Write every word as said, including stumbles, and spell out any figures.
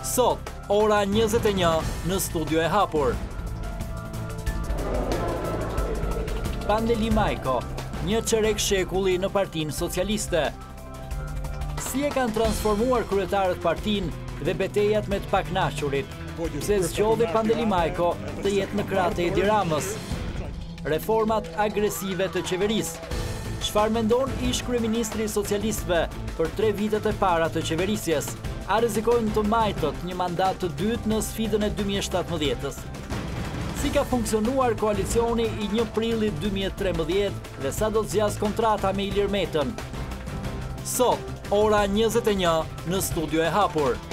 Sot, ora njëzet e një në Studio e Hapur. Pandeli Majko, një çerek shekulli në Partinë Socialiste. Si e kanë transformuar kryetarët partinë dhe betejat me të pakënaqurit, pse zgjodhi Pandeli Majko të jetë në krahët e Edi Ramës. Reformat agresive të qeverisë. Çfarë mendon ish kryeministri i socialistëve për tre vitet e para të qeverisjes? A rrezikojnë të majtot një mandat të dytë në sfidën e dy mijë e shtatëmbëdhjetës? Si ka funksionuar koalicioni i një prillit dy mijë e trembëdhjetë dhe sa do të zjas kontrata me Ilir Metën? Sot, ora njëzet e një në Studio e Hapur.